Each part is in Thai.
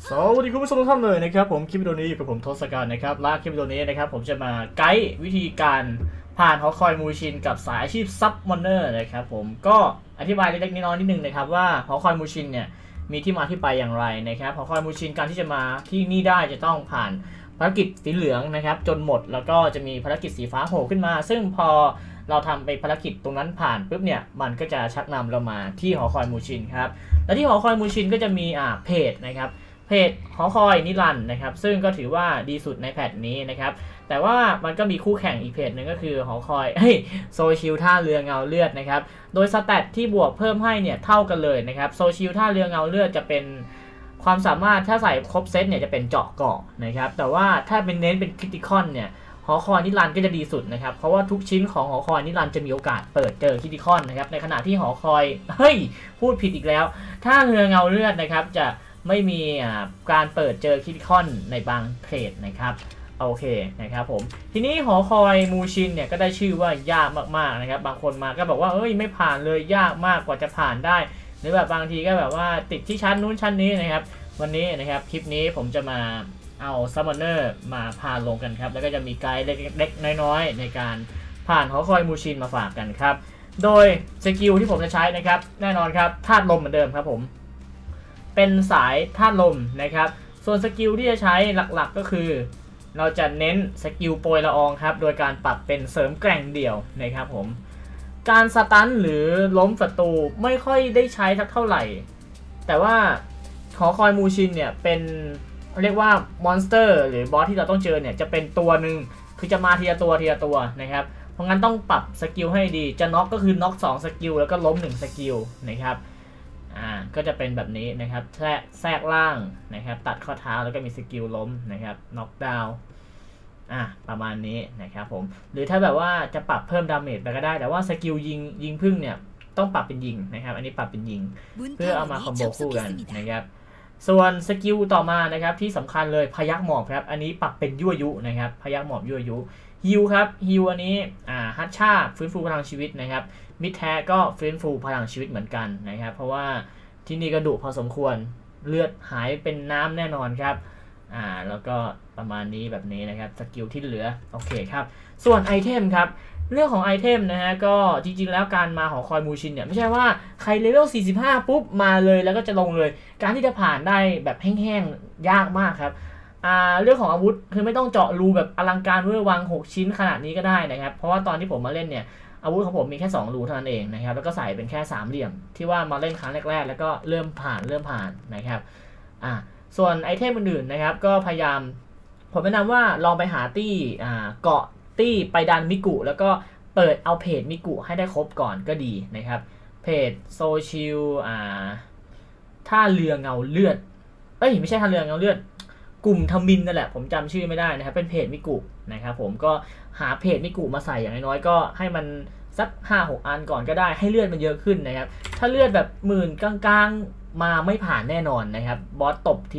สวัสดีคุณผู้ชมทุกท่านเลยนะครับผมคลิปวิดีโอนี้อยู่กับผมทศกัณฐ์นะครับและคลิปวิดีโอนี้นะครับผมจะมาไกด์วิธีการผ่านหอคอยมูชินกับสายอาชีพซับมอนเนอร์นะครับผมก็อธิบายเล็กๆน้อยๆนิดนึงนะครับว่าหอคอยมูชินเนี่ยมีที่มาที่ไปอย่างไรนะครับหอคอยมูชินการที่จะมาที่นี่ได้จะต้องผ่านภารกิจสีเหลืองนะครับจนหมดแล้วก็จะมีภารกิจสีฟ้าโผล่ขึ้นมาซึ่งพอเราทำไปภารกิจตรงนั้นผ่านปุ๊บเนี่ยมันก็จะชักนำเรามาที่หอคอยมูชินครับและที่หอคอยมูชินก็จะมีเพจนะครับเพจหอคอยนิรันดร์นะครับซึ่งก็ถือว่าดีสุดในแพทนี้นะครับแต่ว่ามันก็มีคู่แข่งอีกเพจหนึ่งก็คือหอคอยโซชิลท่าเรือเงาเลือดนะครับโดยสแตทที่บวกเพิ่มให้เนี่ยเท่ากันเลยนะครับโซชิลท่าเรือเงาเลือดจะเป็นความสามารถถ้าใส่ครบเซตเนี่ยจะเป็นเจาะเกาะนะครับแต่ว่าถ้าเป็นเน้นเป็นคริติคอนเนี่ยหอคอยนิรันดร์ก็จะดีสุดนะครับเพราะว่าทุกชิ้นของหอคอยนิรันดร์จะมีโอกาสเปิดเจอคริติคอนนะครับในขณะที่หอคอยพูดผิดอีกแล้วท่าเรือเงาเลือดนะครับจะไม่มีการเปิดเจอคริติคอนในบางเพจนะครับโอเคนะครับผมทีนี้หอคอยมูชินเนี่ยก็ได้ชื่อว่ายากมากๆนะครับบางคนมาก็บอกว่าไม่ผ่านเลยยากมากกว่าจะผ่านได้หรือแบบบางทีก็แบบว่าติดที่ชั้นนู้นชั้นนี้นะครับวันนี้นะครับคลิปนี้ผมจะมาเอาซัมมอนเนอร์มาพาลงกันครับแล้วก็จะมีไกด์เล็กๆน้อยๆในการผ่านหอคอยมูชินมาฝากกันครับโดยสกิลที่ผมจะใช้นะครับแน่นอนครับธาตุลมเหมือนเดิมครับผมเป็นสายธาตุลมนะครับส่วนสกิลที่จะใช้หลักๆก็คือเราจะเน้นสกิลโปรยละอองครับโดยการปรับเป็นเสริมแกร่งเดี่ยวนะครับผมการสตันหรือล้มศัตรูไม่ค่อยได้ใช้สักเท่าไหร่แต่ว่าหอคอยมูชินเนี่ยเป็นเรียกว่ามอนสเตอร์หรือบอสที่เราต้องเจอเนี่ยจะเป็นตัวหนึ่งคือจะมาทีละตัวนะครับเพราะงั้นต้องปรับสกิลให้ดีจะน็อกก็คือน็อก2สกิลแล้วก็ล้ม1สกิลนะครับก็จะเป็นแบบนี้นะครับแทรกล่างนะครับตัดข้อเท้าแล้วก็มีสกิลล้มนะครับน็อกดาวน์ประมาณนี้นะครับผมหรือถ้าแบบว่าจะปรับเพิ่มดาเมจไปก็ได้แต่ว่าสกิลยิงพึ่งเนี่ยต้องปรับเป็นยิงนะครับอันนี้ปรับเป็นยิงเพื่อเอามาคอมโบคู่กันนะครับส่วนสกิลต่อมานะครับที่สำคัญเลยพยักหมอบครับอันนี้ปรับเป็นยั่วยุนะครับพยักหมอบยั่วยุฮิลครับฮิลอันนี้ฮัตชาฟื้นฟูพลังชีวิตนะครับมิดแท้ก็ฟื้นฟูพลังชีวิตเหมือนกันนะครับเพราะว่าที่นี่ก็ดุพอสมควรเลือดหายเป็นน้ำแน่นอนครับแล้วก็ประมาณนี้แบบนี้นะครับสกิลที่เหลือโอเคครับส่วนไอเทมครับเรื่องของไอเทมนะฮะก็จริงๆแล้วการมาของคอยมูชินเนี่ยไม่ใช่ว่าใครเลเวล45ปุ๊บมาเลยแล้วก็จะลงเลยการที่จะผ่านได้แบบแห้งๆยากมากครับเรื่องของอาวุธคือไม่ต้องเจาะรูแบบอลังการเวอร์วัง6ชิ้นขนาดนี้ก็ได้นะครับเพราะว่าตอนที่ผมมาเล่นเนี่ยอาวุธของผมมีแค่2รูเท่านั้นเองนะครับแล้วก็ใส่เป็นแค่3เหลี่ยมที่ว่ามาเล่นครั้งแรกๆแล้วก็เริ่มผ่านนะครับส่วนไอเทมอื่นๆนะครับก็พยายามผมแนะนำว่าลองไปหาตี้เกาะตี้ไปดันมิกุแล้วก็เปิดเอาเพจมิกุให้ได้ครบก่อนก็ดีนะครับเพจโซชิลท่าเรือเงาเลือดไม่ใช่ท่าเรือเงาเลือดกลุ่มทมินนั่นแหละผมจำชื่อไม่ได้นะครับเป็นเพจมิกุนะครับผมก็หาเพจมิกุมาใส่อย่างน้อยๆก็ให้มันสัก 5-6 อันก่อนก็ได้ให้เลือดมันเยอะขึ้นนะครับถ้าเลือดแบบหมื่นกลางๆมาไม่ผ่านแน่นอนนะครับบอสตบที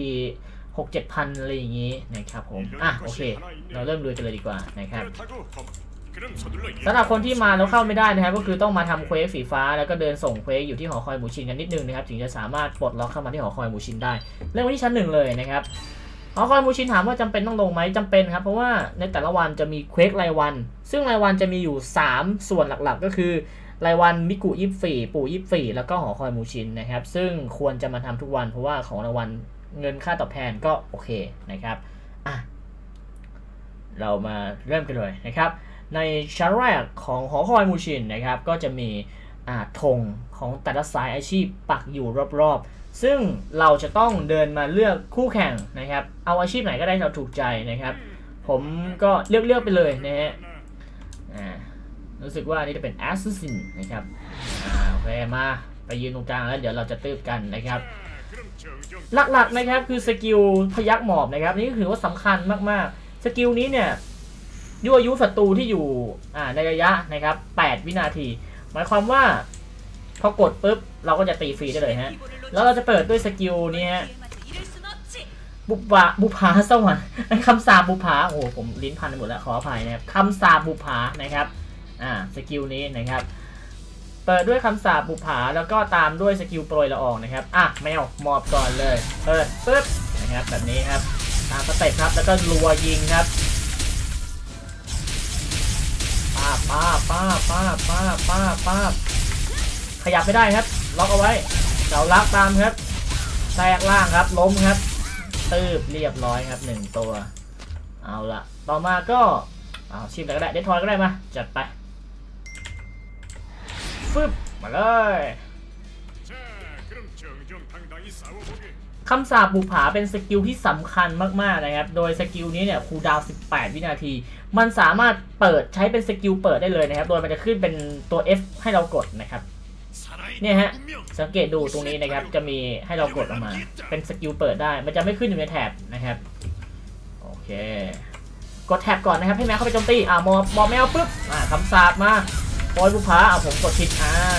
6-7 พันอะไรอย่างนี้นะครับผมโอเคเราเริ่มลุยกันเลยดีกว่านะครับสำหรับคนที่มาแล้วเข้าไม่ได้นะครับก็คือต้องมาทำเควสสีฟ้าแล้วก็เดินส่งเควสอยู่ที่หอคอยมูชินกันนิดนึงนะครับถึงจะสามารถปลดล็อกเข้ามาที่หอคอยมูชินได้เริ่มที่ชั้น1เลยนะครับหอคอยมูชินถามว่าจำเป็นต้องลงไหมจำเป็นครับเพราะว่าในแต่ละวันจะมีเควสรายวันซึ่งรายวันจะมีอยู่3ส่วนหลักๆก็คือรายวันมิกุ24ปู่24แล้วก็หอคอยมูชินนะครับซึ่งควรจะมาทำทุกวันเพราะว่าของรางวัลเงินค่าตอบแทนก็โอเคนะครับเรามาเริ่มกันเลยนะครับในชั้นแรกของหอคอยมูชินนะครับก็จะมีธงของแต่ละสายอาชีพปักอยู่รอบๆซึ่งเราจะต้องเดินมาเลือกคู่แข่งนะครับเอาอาชีพไหนก็ได้เราถูกใจนะครับผมก็เลือกไปเลยนะฮะรู้สึกว่านี่จะเป็น Assassin นะครับโอเคมาไปยืนตรงกลางแล้วเดี๋ยวเราจะตืบกันนะครับหลักๆนะครับคือสกิลพยักหมอบนะครับนี่ถือว่าสำคัญมากๆสกิลนี้เนี่ยยั่วยุศัตรูที่อยู่ในระยะนะครับ8วินาทีหมายความว่าพอกดปุ๊บเราก็จะตีฟรีได้เลยฮะแล้วเราจะเปิดด้วยสกิลนี้ฮะบุภาสวรรค์คำสาปบุภาโอ้ผมลิ้นพันไปหมดแล้วขออภัยนะครับคำสาปบุภานะครับสกิลนี้นะครับเปิดด้วยคำสาปบุภาแล้วก็ตามด้วยสกิลโปรยละอองนะครับแมวหมอบก่อนเลยเปิดปุ๊บนนะครับแบบนี้ครับตามสเต็ปครับแล้วก็รัวยิงครับป้าบขยับไม่ได้ครับล็อกเอาไว้เสาลักตามครับแทรกล่างครับล้มครับตืบเรียบร้อยครับ1ตัวเอาละต่อมาก็เอาชิมอะไรก็ได้เดททอยก็ได้มาจัดไปฟึบมาเลยคำสาปบุปผาเป็นสกิลที่สำคัญมากๆนะครับโดยสกิลนี้เนี่ยคูลดาวน์18 วินาทีมันสามารถเปิดใช้เป็นสกิลเปิดได้เลยนะครับโดยมันจะขึ้นเป็นตัว F ให้เรากดนะครับเนี่ยฮะสังเกตดูตรงนี้นะครับจะมีให้เรากดออกมาเป็นสกิลเปิดได้มันจะไม่ขึ้นอยู่ในแถบนะครับโอเคกดแท็บก่อนนะครับให้แมวเข้าไปโจมตีมอแมวปุ๊บคำสาปมาโปรยบุปผาผมกดผิด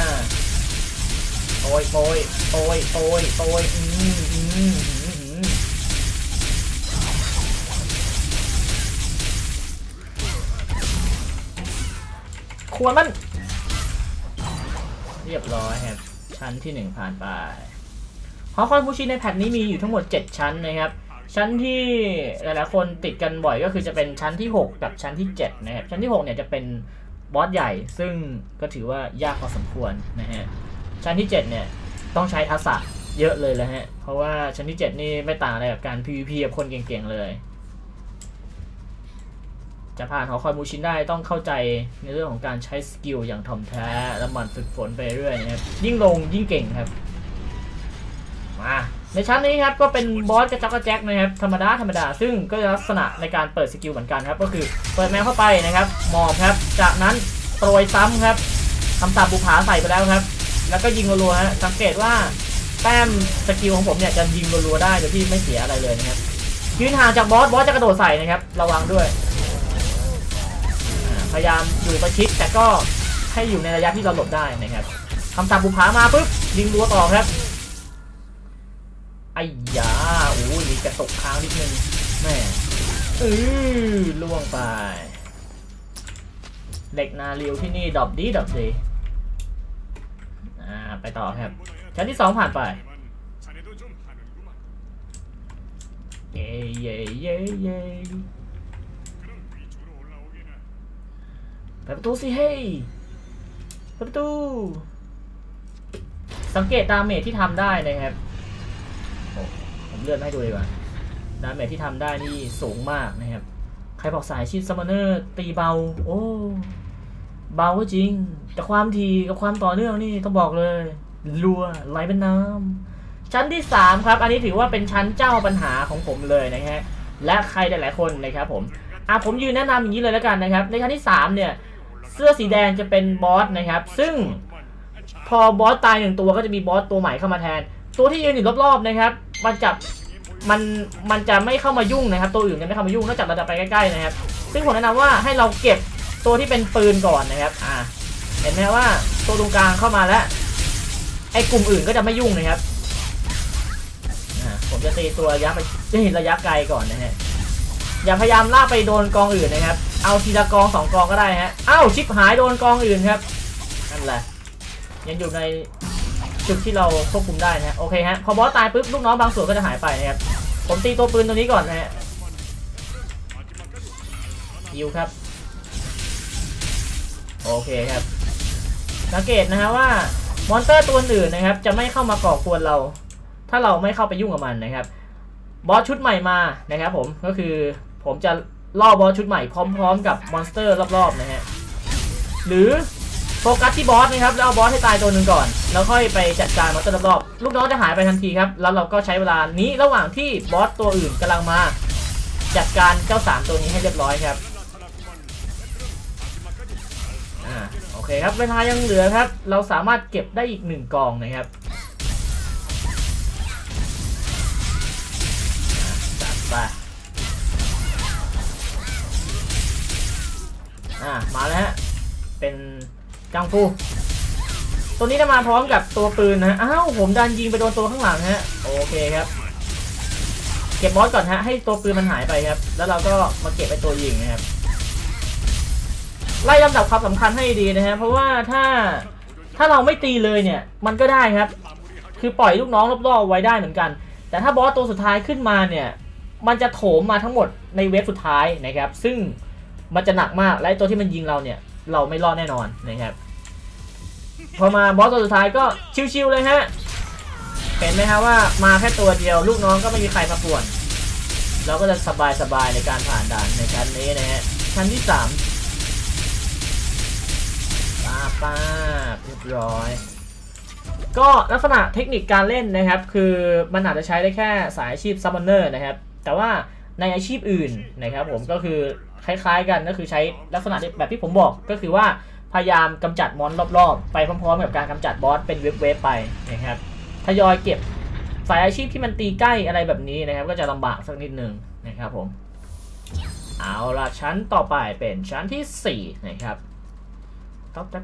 โอยควรมันเรียบร้อยครับชั้นที่1ผ่านไปหอคอยมูชิในแพทนี้มีอยู่ทั้งหมด7ชั้นนะครับชั้นที่หลายๆคนติดกันบ่อยก็คือจะเป็นชั้นที่6กับชั้นที่7นะครับชั้นที่6เนี่ยจะเป็นบอสใหญ่ซึ่งก็ถือว่ายากพอสมควรนะฮะชั้นที่7เนี่ยต้องใช้ทักษะเยอะเลยแล้วฮะเพราะว่าชั้นที่7นี่ไม่ต่างอะไรกับการ PVP กับคนเก่งๆเลยจะผ่านหอคอยมูชินได้ต้องเข้าใจในเรื่องของการใช้สกิลอย่างถ่อมแท้และมันฝึกฝนไปเรื่อยนะครับยิ่งลงยิ่งเก่งครับมาในชั้นนี้ครับก็เป็นบอสกระจอกกระแจกนะครับธรรมดาซึ่งก็จะลักษณะในการเปิดสกิลเหมือนกันครับก็คือเปิดแมวเข้าไปนะครับหมอบครับจากนั้นโปรยซ้ำครับคำสาปบุปผาใส่ไปแล้วครับแล้วก็ยิงรัวๆฮะสังเกตว่าแต้มสกิลของผมเนี่ยจะยิงรัวๆได้โดยที่ไม่เสียอะไรเลยนะครับยืนห่างจากบอสจะกระโดดใส่นะครับระวังด้วยพยายามอยู่ประชิดแต่ก็ให้อยู่ในระยะที่เราหลบได้นะครับคำสาปบุปผามาปุ๊บยิงรัวต่อครับไอ้ยามีกระตกค้างนิดนึงแม่ล่วงไปเหล็กนาเรียวที่นี่ดอบดีไปต่อครับชั้นที่2ผ่านไปเย่ประตูสิเฮ้ยประตูสังเกตดาเมจที่ทำได้นะครับผมเลื่อนให้ดูดีกว่าดาเมจที่ทำได้นี่สูงมากนะครับใครบอกสายชีพซัมมอนเนอร์ตีเบาเบาก็จริงแต่ความทีกับความต่อเนื่องนี่ต้องบอกเลยรัวไหลเป็นน้ำชั้นที่3ครับอันนี้ถือว่าเป็นชั้นเจ้าปัญหาของผมเลยนะฮะและใครหลายๆคนนะครับผมยืนแนะนำอย่างนี้เลยแล้วกันนะครับในชั้นที่3เนี่ยเสื้อสีแดงจะเป็นบอสนะครับซึ่งพอบอสตาย1ตัวก็จะมีบอสตัวใหม่เข้ามาแทนตัวที่ยืนอยู่รอบๆนะครับมันจะไม่เข้ามายุ่งนะครับตัวอื่นจะไม่เข้ามายุ่งนอกจากเราจะไปใกล้ๆนะครับซึ่งผมแนะนำว่าให้เราเก็บตัวที่เป็นปืนก่อนนะครับเห็นไหมว่าตัวตรงกลางเข้ามาแล้วไอ้กลุ่มอื่นก็จะไม่ยุ่งนะครับผมจะตีตัวระยะไกลก่อนนะฮะอย่าพยายามลากไปโดนกองอื่นนะครับเอาทีละกอง2กองก็ได้ฮะชิปหายโดนกองอื่นครับนั่นแหละยังอยู่ในจุดที่เราควบคุมได้นะโอเคฮะพอบอสตายปุ๊บลูกน้องบางส่วนก็จะหายไปนะครับผมตีตัวปืนตัวนี้ก่อนนะฮะฮิวครับโอเคครับสังเกตนะฮะว่ามอนสเตอร์ตัวอื่นนะครับจะไม่เข้ามาก่อกวนเราถ้าเราไม่เข้าไปยุ่งกับมันนะครับบอสชุดใหม่มานะครับผมก็คือผมจะล่อบอสชุดใหม่พร้อมๆกับมอนสเตอร์รอบๆนะฮะหรือโฟกัสที่บอสนะครับแล้วเอาบอสให้ตายตัวหนึ่งก่อนแล้วค่อยไปจัดการมอนสเตอร์รอบๆลูกน้องจะหายไปทันทีครับแล้วเราก็ใช้เวลานี้ระหว่างที่บอสตัวอื่นกำลังมาจัดการเจ้า3ตัวนี้ให้เรียบร้อยครับโอเคครับเวลายังเหลือครับเราสามารถเก็บได้อีก1กองนะครับจัดไปมาแล้วฮะเป็นกังฟูตัวนี้จะมาพร้อมกับตัวปืนนะผมดันยิงไปโดนตัวข้างหลังฮะโอเคครับเก็บบอสก่อนฮะให้ตัวปืนมันหายไปครับแล้วเราก็มาเก็บไปตัวยิงนะครับไล่ลำดับความสำคัญให้ดีนะฮะเพราะว่าถ้าเราไม่ตีเลยเนี่ยมันก็ได้ครับคือปล่อยลูกน้องรอบๆไว้ได้เหมือนกันแต่ถ้าบอสตัวสุดท้ายขึ้นมาเนี่ยมันจะโถมมาทั้งหมดในเวฟสุดท้ายนะครับซึ่งมันจะหนักมากและตัวที่มันยิงเราเนี่ยเราไม่รอดแน่นอนนะครับพอมาบอสตัวสุดท้ายก็ชิวๆเลยฮะเห็นไหมฮะว่ามาแค่ตัวเดียวลูกน้องก็ไม่มีใครมาป่วนเราก็จะสบายๆในการผ่านด่านในชั้นนี้นะฮะชั้นที่3ป้าเรียบร้อยก็ลักษณะเทคนิคการเล่นนะครับคือมันอาจจะใช้ได้แค่สายอาชีพซับมอนเนอร์นะครับแต่ว่าในอาชีพอื่นนะครับผมก็คือคล้ายๆกันก็คือใช้ลักษณะแบบที่ผมบอกก็คือว่าพยายามกำจัดมอนรอบๆไปพร้อมๆกับการกำจัดบอสเป็นเวฟไปนะครับทยอยเก็บสายอาชีพที่มันตีใกล้อะไรแบบนี้นะครับก็จะลำบากสักนิดนึงนะครับผมเอาละชั้นต่อไปเป็นชั้นที่4นะครับท็อปแท็บ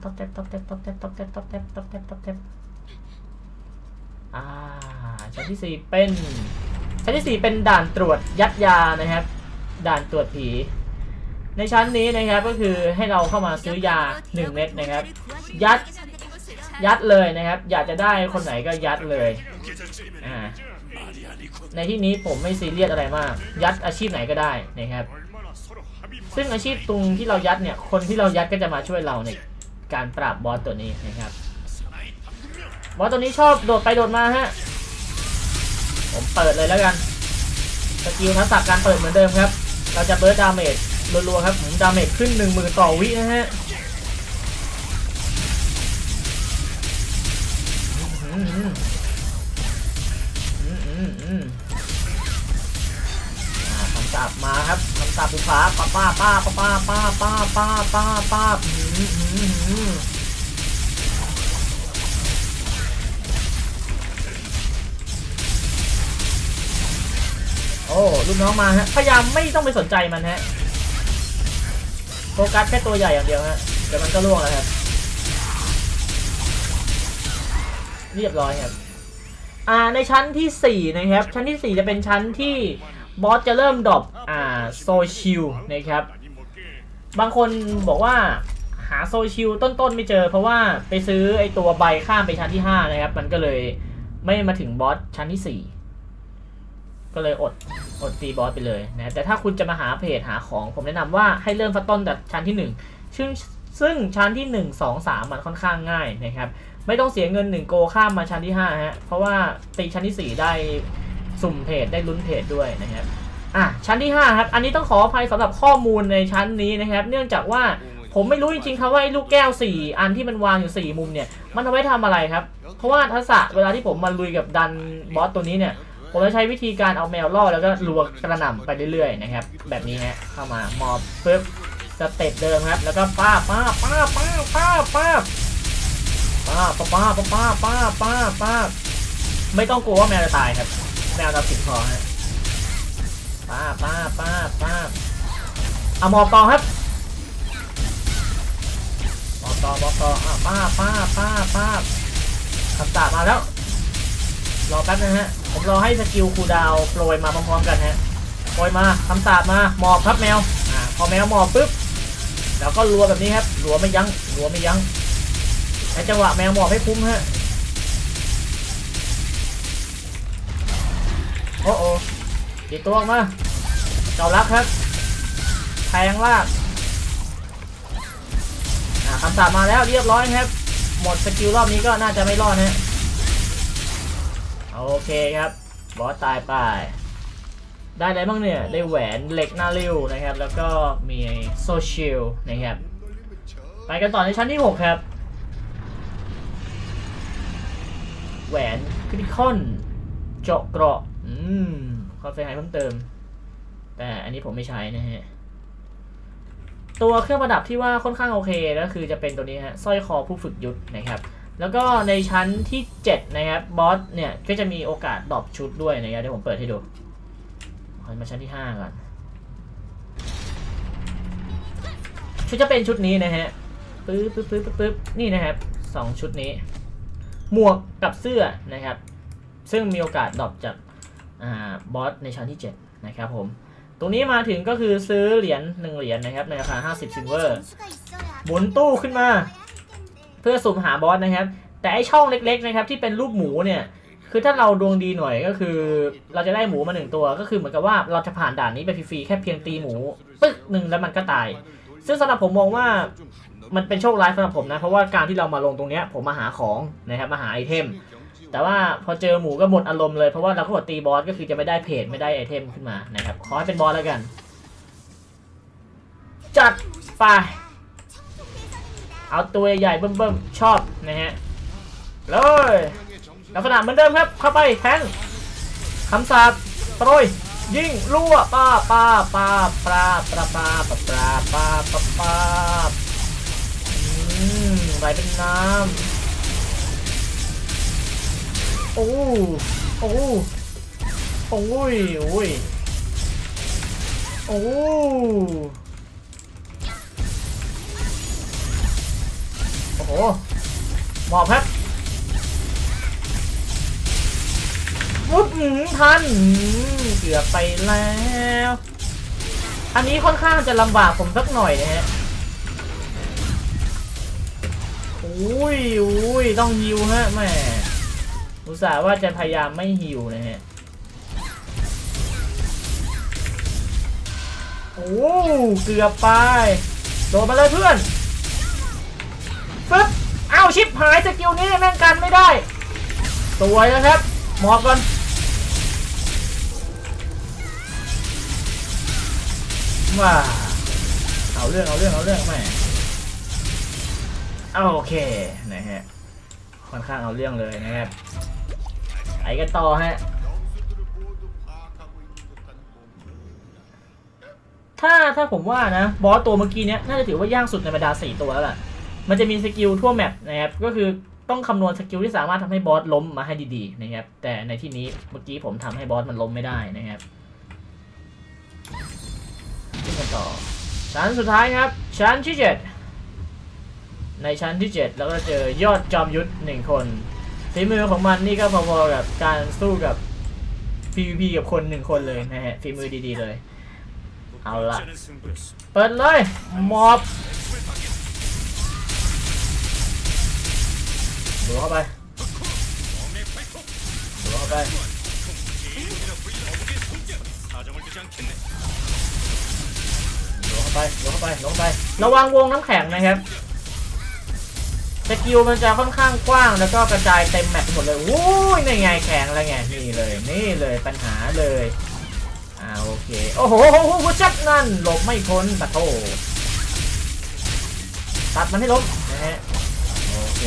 ชั้นที่4เป็นด่านตรวจยัดยานะครับด่านตรวจผีในชั้นนี้นะครับก็คือให้เราเข้ามาซื้อยา1เม็ดนะครับยัดเลยนะครับอยากจะได้คนไหนก็ยัดเลยในที่นี้ผมไม่ซีเรียสอะไรมากยัดอาชีพไหนก็ได้นะครับซึ่งอาชีพตรงที่เรายัดเนี่ยคนที่เรายัดก็จะมาช่วยเราในการปราบบอสตัวนี้นะครับบอสตัวนี้ชอบโดดไปโดดมาฮะผมเปิดเลยแล้วกันสกิลทักษะการเปิดเหมือนเดิมครับเราจะเบิร์ดดาเมจรัวๆครับผมดาเมจขึ้น 10,000 ต่อวินะฮะคำสาปมาครับคำสาปภูผาป้าโอ้ลูกน้องมาฮะพยายามไม่ต้องไปสนใจมันฮะโฟกัสแค่ตัวใหญ่อย่างเดียวฮะเดี๋ยวมันก็ล่วงแล้วครับเรียบร้อยครับในชั้นที่4นะครับชั้นที่4จะเป็นชั้นที่บอสจะเริ่มดรอปโซชิลนะครับบางคนบอกว่าหาโซชิลต้นไม่เจอเพราะว่าไปซื้อไอตัวใบข้ามไปชั้นที่5นะครับมันก็เลยไม่มาถึงบอสชั้นที่4ก็เลยอดตีบอสไปเลยนะแต่ถ้าคุณจะมาหาเพจหาของผมแนะนำว่าให้เริ่มฟัดต้นจากชั้นที่1ซึ่งชั้นที่1 2 3มันค่อนข้างง่ายนะครับไม่ต้องเสียเงิน1โกข้ามมาชั้นที่5ฮะเพราะว่าตีชั้นที่4ได้สุ่มเพจได้ลุ้นเพจด้วยนะครับชั้นที่5ครับอันนี้ต้องขออภัยสำหรับข้อมูลในชั้นนี้นะครับเนื่องจากว่าผมไม่รู้จริงๆครับว่าไอ้ลูกแก้ว4อันที่มันวางอยู่4มุมเนี่ยมันเอาไว้ทำอะไรครับเพราะว่าทักษะเวลาที่ผมมาลุยกับดันบอสตัวนี้เนี่ยผมจะใช้วิธีการเอาแมวล่อแล้วก็รัวกระหน่ำไปเรื่อยๆนะครับแบบนี้ฮะเข้ามามอบปึ๊บสเต็ปเดิมครับแล้วก็ป้าไม่ต้องกลัวว่าแมวจะตายครับแมวจะติดคอฮะป้าเอาหมอบต่อครับหมอบต่อป้าคำสาปมาแล้วรอแป๊บนึงฮะผมรอให้สกิลคูลดาวน์โปรยมาพร้อมๆกันฮะโปรยมาคำสาปมาหมอบครับแมวพอแมวหมอบปุ๊บแล้วก็รัวแบบนี้ครับรัวไม่ยั้งในจังหวะแมวหมอบให้คุ้มฮะโอ้ตีตัวออกมาเจ้ารักครับแทงลากคำสาปมาแล้วเรียบร้อยครับหมดสกิลรอบนี้ก็น่าจะไม่รอดนะโอเคครับบอสตายไปได้อะไรบ้างเนี่ยได้แหวนเหล็กหน้าริ้วนะครับแล้วก็มีโซเชียลนะครับไปกันต่อในชั้นที่6ครับแหวนคริติคอนเจาะเกราะความเสียหายเพิ่มเติมแต่อันนี้ผมไม่ใช้นะฮะตัวเครื่องประดับที่ว่าค่อนข้างโอเคก็คือจะเป็นตัวนี้ฮะสร้อยคอผู้ฝึกยุทธนะครับแล้วก็ในชั้นที่7นะครับบอสเนี่ยก็จะมีโอกาสดรอปชุดด้วยนะครับเดี๋ยวผมเปิดให้ดูมาชั้นที่5ก่อนชุดจะเป็นชุดนี้นะฮะปึ๊บนี่นะครับ2ชุดนี้หมวกกับเสื้อนะครับซึ่งมีโอกาสดรอปจากบอสในชั้นที่7นะครับผมตรงนี้มาถึงก็คือซื้อเหรียญ1เหรียญนะครับในราคา50ซิลเวอร์หมุนตู้ขึ้นมาเพื่อสุ่มหาบอสนะครับแต่ไอช่องเล็กๆนะครับที่เป็นรูปหมูเนี่ยคคือถ้าเราดวงดีหน่อยก็คือเราจะได้หมูมา1ตัวก็คือเหมือนกับว่าเราจะผ่านด่านนี้ไปฟรีๆแค่เพียงตีหมูปึ๊กหนึ่งแล้วมันก็ตายซึ่งสำหรับผมมองว่ามันเป็นโชคร้ายสำหรับผมนะเพราะว่าการที่เรามาลงตรงนี้ผมมาหาของนะครับมาหาไอเทมแต่ว่าพอเจอหมูก็หมดอารมณ์เลยเพราะว่าเราก็กดตีบอสก็คือจะไม่ได้เพจไม่ได้ไอเทมขึ้นมานะครับขอให้เป็นบอสแล้วกันจัดไปเอาตัวใหญ่เบิ่มๆชอบนะฮะเลยลักษณะเหมือนเดิมครับเข้าไปแทงคำสาปโปรยยิงรั่วป้าไหลเป็นน้ำโอ้โอ้โอ้ยโอ้ยโอ้โอ้โหหมอบครับวุ้บทันเกือบไปแล้วอันนี้ค่อนข้างจะลำบากผมสักหน่อยนะฮะอุ้ยต้องฮิวฮะแม่อุตส่าห์ว่าจะพยายามไม่ฮิวนะฮะโอ้เกือบไปโดนมาเลยเพื่อนปึ๊บอ้าวชิปหายสกิลนี้แม่งกันไม่ได้สวยนะครับหมอบก่อนว้าเอาเรื่องแม่โอเคนะฮะค่อนข้างเอาเรื่องเลยนะครับไปกันต่อฮะถ้าผมว่านะบอสตัวเมื่อกี้เนี้ยน่าจะถือว่ายากสุดในบรรดา4ตัวแล้วล่ะมันจะมีสกิลทั่วแมปนะครับก็คือต้องคำนวณสกิลที่สามารถทำให้บอสล้มมาให้ดีๆนะครับแต่ในที่นี้เมื่อกี้ผมทำให้บอสมันล้มไม่ได้นะครับขึ้นกันต่อชั้นสุดท้ายครับชั้นที่7ในชั้นที่7แล้วก็เจอยอดจอมยุทธ1คนฝีมือของมันนี่ก็พอๆกับการสู้กับ PVP กับคน1คนเลยนะฮะฝีมือดีๆเลยเอาละเปิดเลยมอบดูเข้าไประวังวงน้ำแข็งนะครับสกิลมันจะค่อนข้างกว้างแล้วก็กระจายเต็มแมปหมดเลยอู้ยนี่ไงแข็งอะไรไงนี่เลยปัญหาเลยโอเคโอ้โหจัดนั่นหลบไม่พ้นตัดโตตัดมันให้ล้มนะฮะโอเค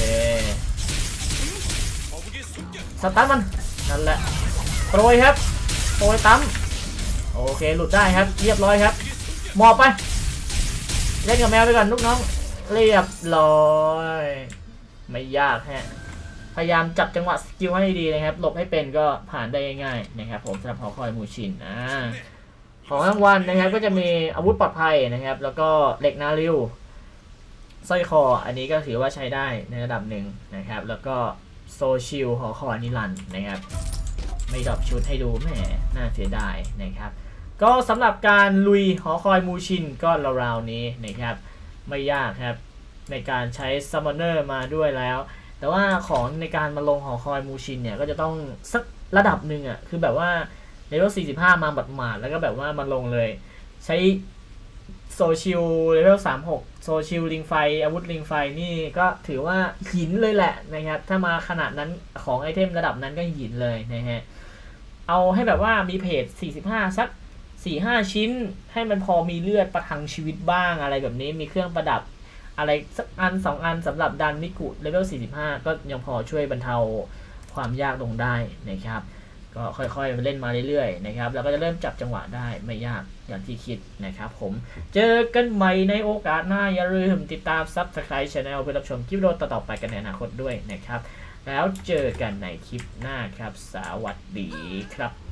สตาร์ทมันนั่นแหละโปรยครับโปรยตั้มโอเคหลุดได้ครับเรียบร้อยครับหมอบไปเล่นกับแมวไปก่อนลูกน้องเรียบร้อยไม่ยากฮะพยายามจับจังหวะสกิลให้ดีนะครับหลบให้เป็นก็ผ่านได้ง่ายๆนะครับผมสำหรับหอคอยมูชินของรางวัลนะครับก็จะมีอาวุธปลอดภัยนะครับแล้วก็เหล็กนาริวสร้อยคออันนี้ก็ถือว่าใช้ได้ในระดับหนึ่งนะครับแล้วก็โซชิลหอคอยนิรันดร์นะครับไม่ดรอปชุดให้ดูแหมน่าเสียดายนะครับก็สำหรับการลุยหอคอยมูชินก็ราวๆนี้นะครับไม่ยากครับในการใช้ซัมมอนเนอร์มาด้วยแล้วแต่ว่าของในการมาลงหอคอยมูชินเนี่ยก็จะต้องสักระดับหนึ่งอ่ะคือแบบว่าเลเวล45มาบัดหมาดแล้วก็แบบว่ามาลงเลยใช้โซชิลเลเวล36โซชิลลิงไฟอาวุธลิงไฟนี่ก็ถือว่าหินเลยแหละนะครับถ้ามาขนาดนั้นของไอเทมระดับนั้นก็หินเลยนะฮะเอาให้แบบว่ามีเพจ45สัก 4-5 ชิ้นให้มันพอมีเลือดประทังชีวิตบ้างอะไรแบบนี้มีเครื่องประดับอะไรสักอัน2อันสำหรับดันมิกุเลเวล45ก็ยังพอช่วยบรรเทาความยากลงได้นะครับก็ค่อยๆเล่นมาเรื่อยๆนะครับแล้วก็จะเริ่มจับจังหวะได้ไม่ยากอย่างที่คิดนะครับผมเจอกันใหม่ในโอกาสหน้าอย่าลืมติดตาม Subscribe Channel เพื่อรับชมคลิปวิดีโอต่อๆไปกันในอนาคตด้วยนะครับแล้วเจอกันในคลิปหน้าครับสวัสดีครับ